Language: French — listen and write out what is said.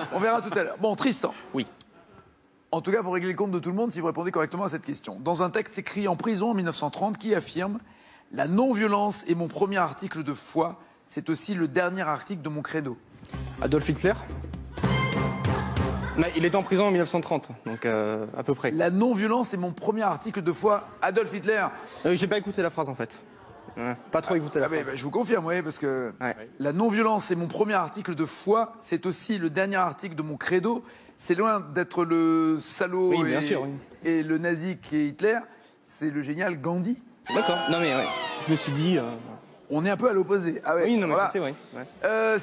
On verra tout à l'heure. Bon, Tristan. Oui. En tout cas, vous réglez le compte de tout le monde si vous répondez correctement à cette question. Dans un texte écrit en prison en 1930, qui affirme « La non-violence est mon premier article de foi, c'est aussi le dernier article de mon credo ». Adolf Hitler. Mais il était en prison en 1930, donc à peu près. La non-violence est mon premier article de foi, Adolf Hitler. J'ai pas écouté la phrase en fait. Pas trop écouté la phrase. Je vous confirme, oui, parce que la non-violence est mon premier article de foi, c'est aussi le dernier article de mon credo. C'est loin d'être le salaud Oui, bien sûr, oui. et le nazi qui est Hitler, c'est le génial Gandhi. D'accord, non mais ouais, je me suis dit... On est un peu à l'opposé. Ah ouais, oui, non mais voilà. je sais, oui. Ouais.